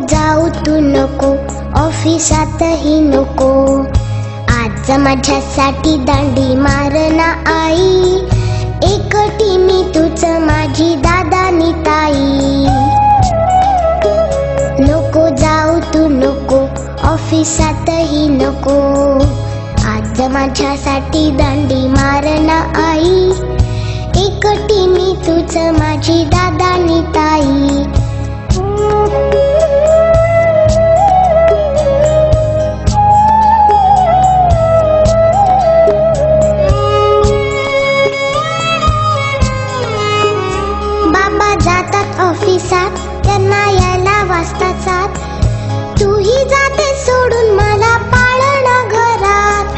जाऊ तू नको, ऑफिसातही नको. आज माझ्यासाठी दांडी मारना आई, एकटी मी तूच माझी दादानी ताई. नको जाऊ तू नको, ऑफिसातही नको. आज माझ्यासाठी दांडी मारना आई, एकटी मी तूच माझी दादानी ताई. बाबा जातात ऑफिसात, त्यांना यायला वाजतात 7. तूही जाते सोडून मला पाळणा घरात.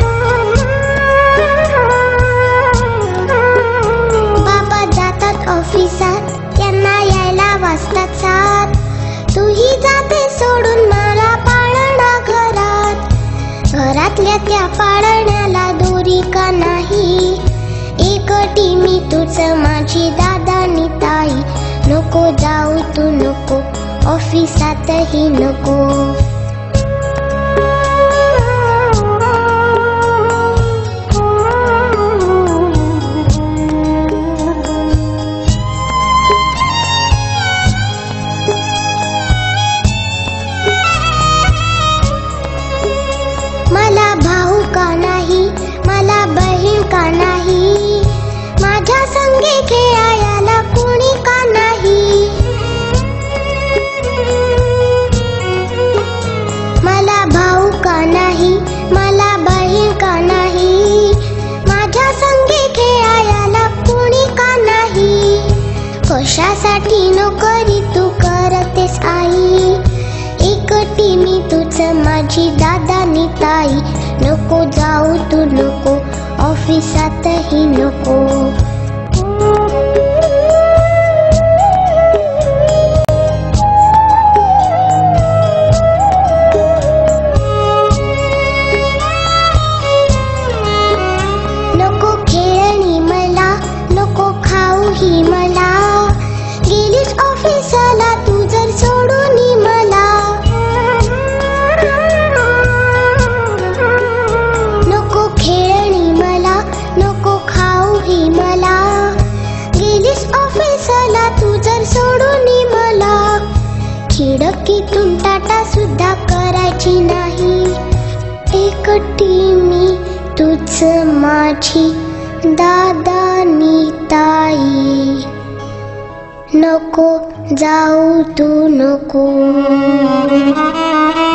बाबा जातात ऑफिसात, त्यांना यायला वाजतात 7. तूही जाते सोडून मला पाळणा घरात. घरातल्या त्या पाळण्याला दोरी का नाही, एकटी मी तूच माझी दादानी ताई. नको जाऊ तू नको, ऑफिसातही नको. मला भाऊ का नाही, मला बहीण का नाही, माझ्या संगे खेळायला कोणी का नाही. मला भाऊ का नाही, मला बहीण का नाही, माझ्या संगे खेळायला कोणी का नाही. कशासाठी नोकरी तू करतेस आई, एकटी मी तूच माझी दादानी ताई. नको जाऊ तू नको, ऑफिसातही नको. नको खेळणी मला, नको खाऊही मला, गेलीस ऑफिसाला तू जर सोडून मला. नको खेळणी मला, नको खाऊही मला, गेलीस ऑफिसाला तू जर सोडून मला. खिडकीतून टाटा सुद्धा करायची नाही, एकटी मी तूच माझी दादानी ताई. नको जाऊ तू नको.